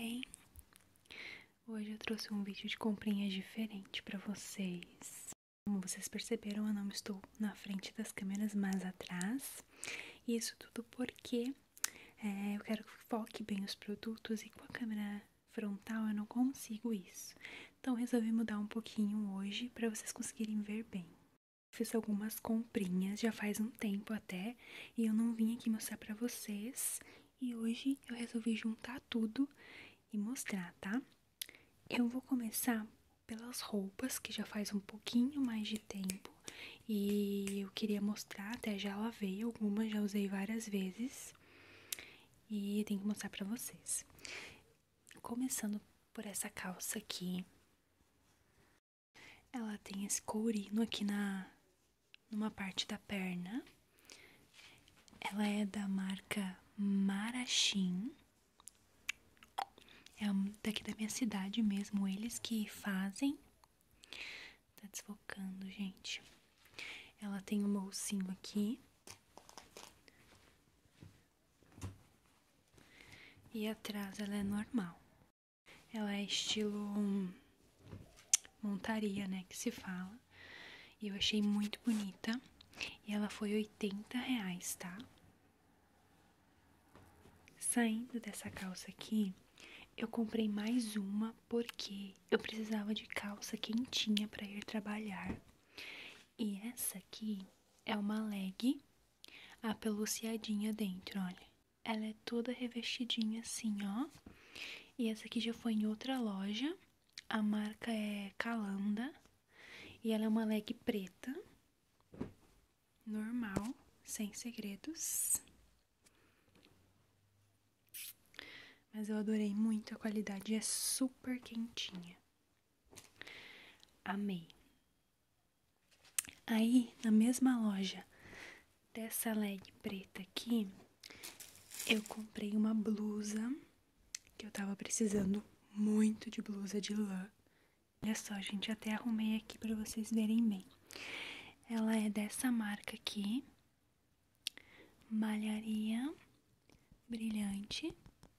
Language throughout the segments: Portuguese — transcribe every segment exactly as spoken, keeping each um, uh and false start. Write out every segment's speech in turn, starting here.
bem? Hoje eu trouxe um vídeo de comprinhas diferente pra vocês. Como vocês perceberam, eu não estou na frente das câmeras, mas atrás. Isso tudo porque é, eu quero que foque bem os produtos e com a câmera frontal eu não consigo isso. Então resolvi mudar um pouquinho hoje pra vocês conseguirem ver bem. Fiz algumas comprinhas já faz um tempo até e eu não vim aqui mostrar pra vocês. E hoje eu resolvi juntar tudo e mostrar, tá? Eu vou começar pelas roupas, que já faz um pouquinho mais de tempo. E eu queria mostrar, até já lavei algumas, já usei várias vezes. E tenho que mostrar pra vocês. Começando por essa calça aqui. Ela tem esse courino aqui na, numa parte da perna. Ela é da marca Marachim. É daqui da minha cidade mesmo, eles que fazem. Tá desfocando, gente. Ela tem um bolsinho aqui. E atrás ela é normal. Ela é estilo montaria, né, que se fala. E eu achei muito bonita. E ela foi oitenta reais, tá? Saindo dessa calça aqui, eu comprei mais uma porque eu precisava de calça quentinha pra ir trabalhar. E essa aqui é uma leg apeluciadinha dentro, olha. Ela é toda revestidinha assim, ó. E essa aqui já foi em outra loja. A marca é Calanda. E ela é uma leg preta. Normal, sem segredos. Mas eu adorei muito, a qualidade é super quentinha. Amei. Aí, na mesma loja dessa leg preta aqui, eu comprei uma blusa, que eu tava precisando muito de blusa de lã. Olha só, gente, até arrumei aqui pra vocês verem bem. Ela é dessa marca aqui, Malharia Brilhante.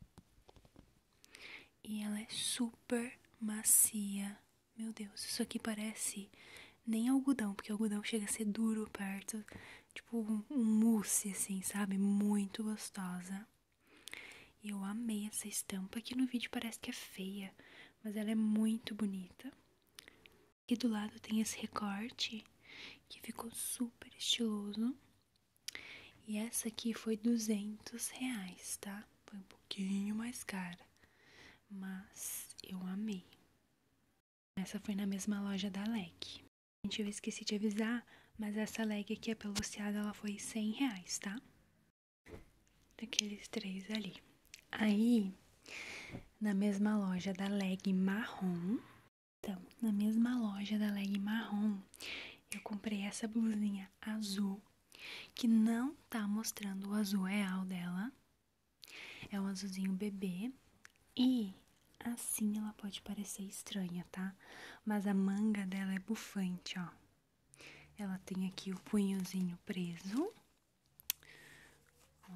E ela é super macia. Meu Deus, isso aqui parece nem algodão, porque algodão chega a ser duro perto. Tipo um, um mousse, assim, sabe? Muito gostosa. E eu amei essa estampa. Aqui no vídeo parece que é feia, mas ela é muito bonita. Aqui do lado tem esse recorte, que ficou super estiloso. E essa aqui foi duzentos reais, tá? Foi um pouquinho mais cara, mas eu amei. Essa foi na mesma loja da leg. Gente, eu esqueci de avisar, mas essa leg aqui apeluciada, ela foi cem reais, tá? Daqueles três ali. Aí, na mesma loja da leg marrom, então, na mesma loja da leg marrom, eu comprei essa blusinha azul, que não tá mostrando o azul real dela. É um azulzinho bebê. E assim ela pode parecer estranha, tá? Mas a manga dela é bufante, ó. Ela tem aqui o punhozinho preso. Ó.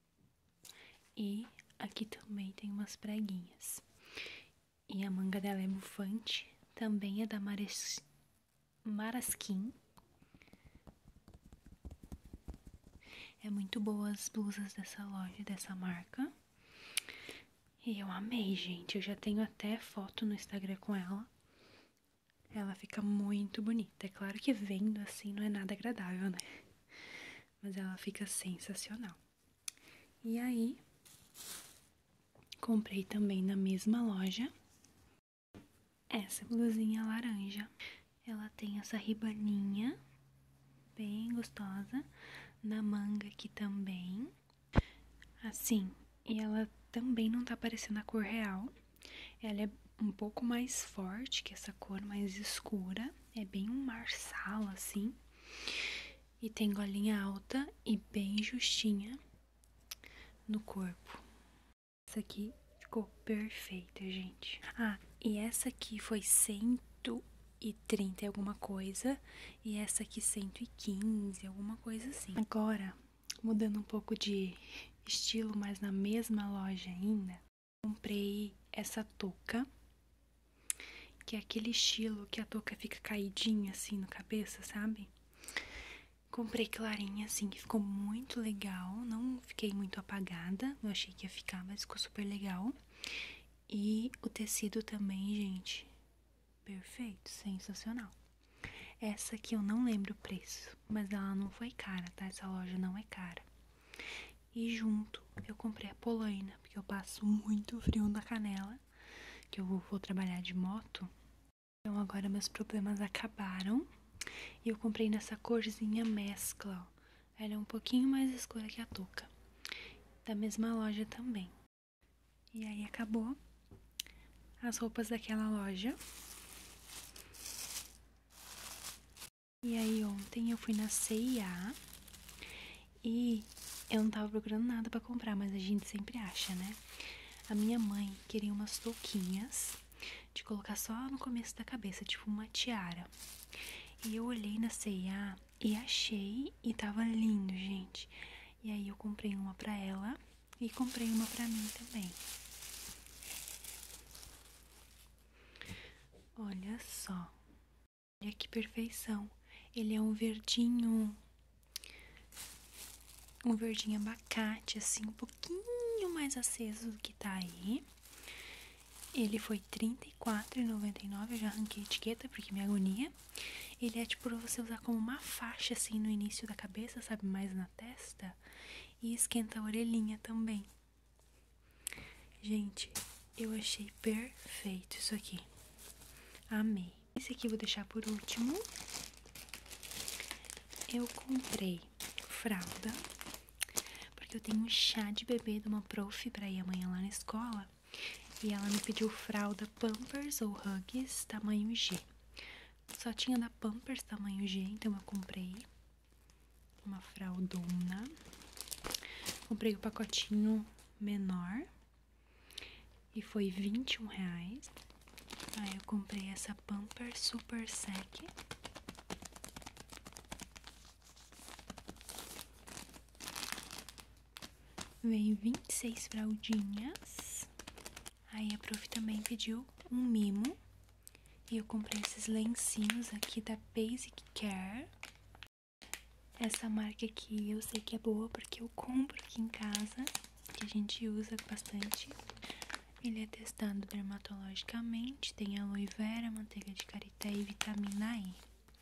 E aqui também tem umas preguinhas. E a manga dela é bufante. Também é da Mares... Maraskin. É muito boa as blusas dessa loja, dessa marca. E eu amei, gente. Eu já tenho até foto no Instagram com ela. Ela fica muito bonita. É claro que vendo assim não é nada agradável, né? Mas ela fica sensacional. E aí, comprei também na mesma loja essa blusinha laranja. Ela tem essa ribaninha bem gostosa. Na manga aqui também. Assim, e ela também não tá aparecendo a cor real. Ela é um pouco mais forte que essa cor mais escura. É bem um marsala, assim. E tem golinha alta e bem justinha no corpo. Essa aqui ficou perfeita, gente. Ah, e essa aqui foi cento e trinta e alguma coisa. E essa aqui cento e quinze, alguma coisa assim. Agora, mudando um pouco de estilo, mas na mesma loja ainda, comprei essa touca, que é aquele estilo que a touca fica caidinha assim no cabeça, sabe? Comprei clarinha assim, que ficou muito legal, não fiquei muito apagada, eu achei que ia ficar, mas ficou super legal. E o tecido também, gente, perfeito, sensacional. Essa aqui eu não lembro o preço, mas ela não foi cara, tá? Essa loja não é cara. E junto eu comprei a polaina, porque eu passo muito frio na canela, que eu vou, vou trabalhar de moto. Então agora meus problemas acabaram. E eu comprei nessa corzinha mescla, ó. Ela é um pouquinho mais escura que a touca. Da mesma loja também. E aí acabou as roupas daquela loja. E aí ontem eu fui na C e A e eu não tava procurando nada pra comprar, mas a gente sempre acha, né? A minha mãe queria umas touquinhas de colocar só no começo da cabeça, tipo uma tiara. E eu olhei na C e A e achei e tava lindo, gente. E aí eu comprei uma pra ela e comprei uma pra mim também. Olha só. Olha que perfeição. Ele é um verdinho, um verdinho abacate, assim, um pouquinho mais aceso do que tá aí. Ele foi trinta e quatro reais e noventa e nove centavos, eu já arranquei a etiqueta porque me agonia. Ele é tipo pra você usar como uma faixa, assim, no início da cabeça, sabe, mais na testa. E esquenta a orelhinha também. Gente, eu achei perfeito isso aqui. Amei. Esse aqui eu vou deixar por último. Eu comprei fralda, porque eu tenho um chá de bebê de uma prof pra ir amanhã lá na escola. E ela me pediu fralda Pampers ou Huggies tamanho G. Só tinha da Pampers tamanho G, então eu comprei uma fraldona. Comprei o pacotinho menor e foi vinte e um reais. Aí eu comprei essa Pampers Super Sec. Veio vinte e seis fraldinhas. Aí a prof também pediu um mimo. E eu comprei esses lencinhos aqui da Basic Care. Essa marca aqui eu sei que é boa porque eu compro aqui em casa, que a gente usa bastante. Ele é testado dermatologicamente, tem aloe vera, manteiga de karité e vitamina E.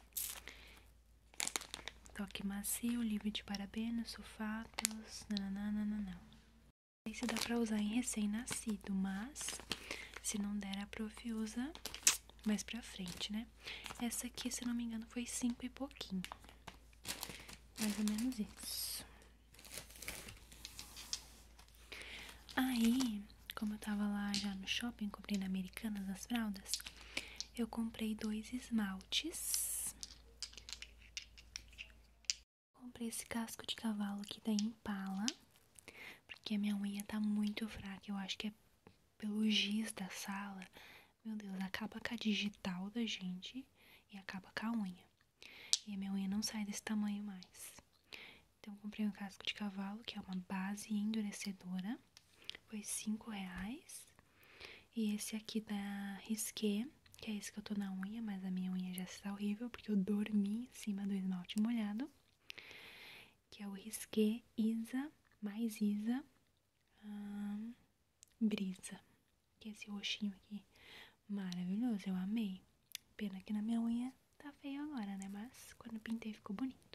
Toque macio, livre de parabenos, sulfatos, nananana. Não sei se dá pra usar em recém-nascido, mas se não der, a prof usa mais pra frente, né? Essa aqui, se não me engano, foi cinco e pouquinho. Mais ou menos isso. Aí, como eu tava lá já no shopping, comprei na Americanas as fraldas, eu comprei dois esmaltes. Comprei esse casco de cavalo aqui da Impala, porque a minha unha tá muito fraca. Eu acho que é pelo giz da sala. Meu Deus, acaba com a digital da gente e acaba com a unha. E a minha unha não sai desse tamanho mais. Então, eu comprei um casco de cavalo, que é uma base endurecedora. Foi cinco reais. E esse aqui da Risqué, que é esse que eu tô na unha, mas a minha unha já está horrível, porque eu dormi em cima do esmalte molhado. Que é o Risqué Isa, mais Isa, hum, Brisa. Que é esse roxinho aqui. Maravilhoso, eu amei. Pena que na minha unha tá feio agora, né? Mas quando eu pintei ficou bonito.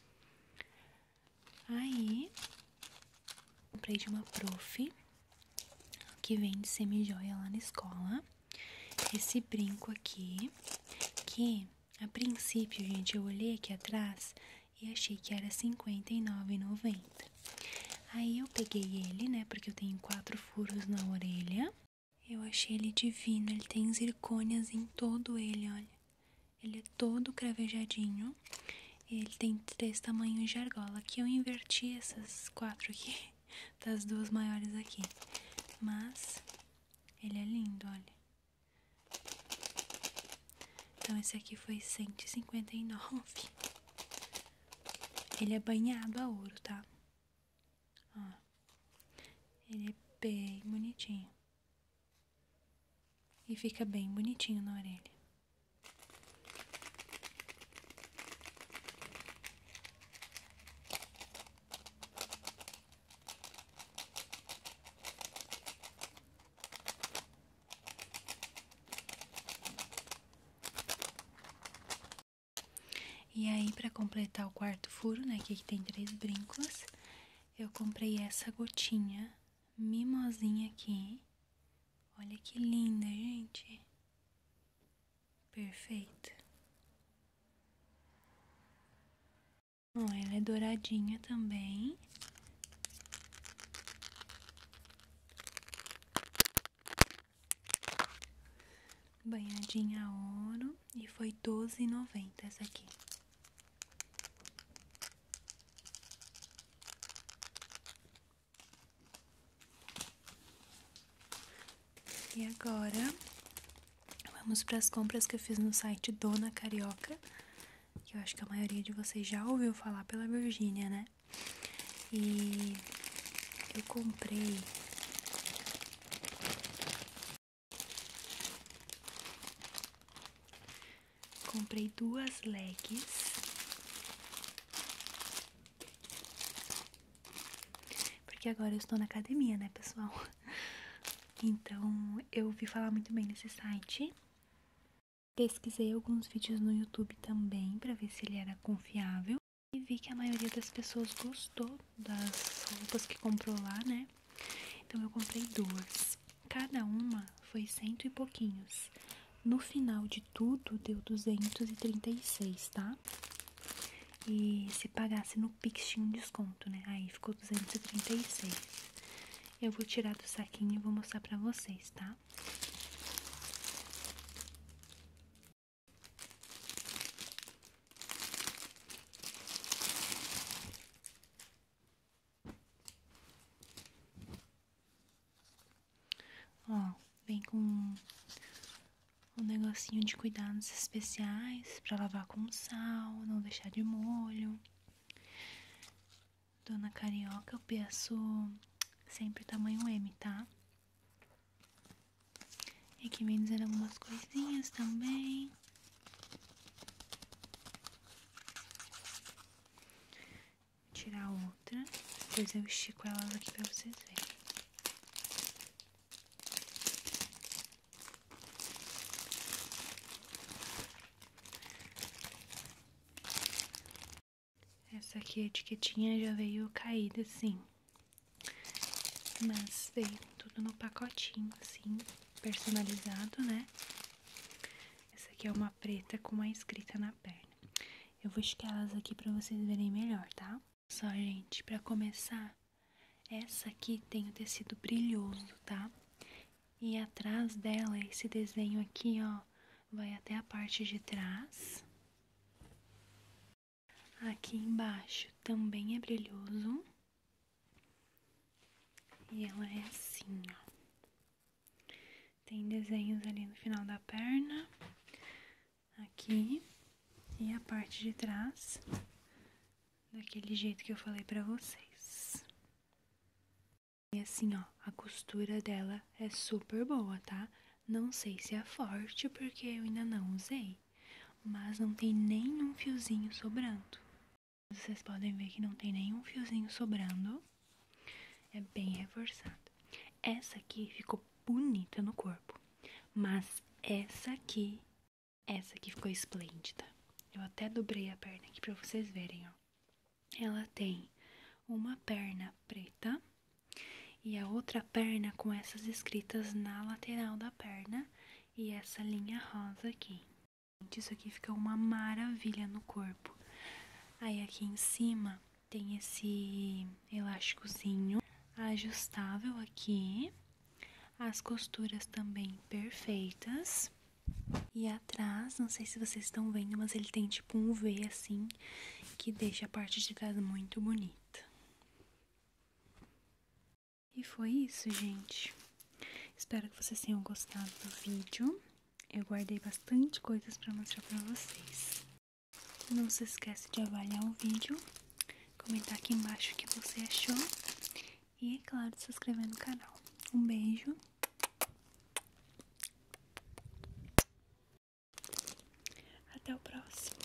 Aí, comprei de uma prof que vende semi-joia lá na escola. Esse brinco aqui, que a princípio, gente, eu olhei aqui atrás e achei que era cinquenta e nove reais e noventa centavos. Aí eu peguei ele, né, porque eu tenho quatro furos na orelha. Eu achei ele divino, ele tem zircônias em todo ele, olha. Ele é todo cravejadinho. Ele tem três tamanhos de argola. Aqui eu inverti essas quatro aqui, das duas maiores aqui. Mas ele é lindo, olha. Então esse aqui foi cento e cinquenta e nove. Ele é banhado a ouro, tá? Ó. Ele é bem bonitinho. e fica bem bonitinho na orelha. E aí, pra completar o quarto furo, né, que aqui tem três brincos, eu comprei essa gotinha mimosinha aqui. Olha que linda, gente. Perfeita. Ó, ela é douradinha também. Banhadinha a ouro. E foi doze reais e noventa centavos essa aqui. E agora, vamos para as compras que eu fiz no site Dona Carioca, que eu acho que a maioria de vocês já ouviu falar pela Virgínia, né? E eu comprei comprei duas leggings. Porque agora eu estou na academia, né, pessoal? Então, eu ouvi falar muito bem desse site. Pesquisei alguns vídeos no YouTube também pra ver se ele era confiável. E vi que a maioria das pessoas gostou das roupas que comprou lá, né? Então eu comprei duas. Cada uma foi cento e pouquinhos. No final de tudo, deu duzentos e trinta e seis, tá? E se pagasse no Pix tinha um desconto, né? Aí ficou duzentos e trinta e seis. Eu vou tirar do saquinho e vou mostrar pra vocês, tá? Ó, vem com um negocinho de cuidados especiais pra lavar com sal, não deixar de molho. Dona Carioca, eu peço sempre tamanho M, tá? E aqui vem dizendo algumas coisinhas também. Vou tirar outra, depois eu estico elas aqui pra vocês verem. Essa aqui, a etiquetinha já veio caída, assim. Mas veio tudo no pacotinho, assim, personalizado, né? Essa aqui é uma preta com uma escrita na perna. Eu vou esticar elas aqui pra vocês verem melhor, tá? Só, gente, pra começar, essa aqui tem o tecido brilhoso, tá? E atrás dela, esse desenho aqui, ó, vai até a parte de trás. Aqui embaixo também é brilhoso. E ela é assim, ó. Tem desenhos ali no final da perna. Aqui. E a parte de trás. Daquele jeito que eu falei pra vocês. E assim, ó. A costura dela é super boa, tá? Não sei se é forte porque eu ainda não usei. Mas não tem nenhum fiozinho sobrando. Vocês podem ver que não tem nenhum fiozinho sobrando. É bem reforçado. Essa aqui ficou bonita no corpo. Mas essa aqui, essa aqui ficou esplêndida. Eu até dobrei a perna aqui pra vocês verem, ó. Ela tem uma perna preta e a outra perna com essas escritas na lateral da perna e essa linha rosa aqui. Isso aqui fica uma maravilha no corpo. Aí aqui em cima tem esse elásticozinho ajustável aqui. As costuras também perfeitas. E atrás, não sei se vocês estão vendo, mas ele tem tipo um V assim, que deixa a parte de trás muito bonita. E foi isso, gente. Espero que vocês tenham gostado do vídeo. Eu guardei bastante coisas pra mostrar pra vocês. Não se esqueça de avaliar o vídeo, comentar aqui embaixo o que você achou e, é claro, se inscrever no canal. Um beijo até o próximo.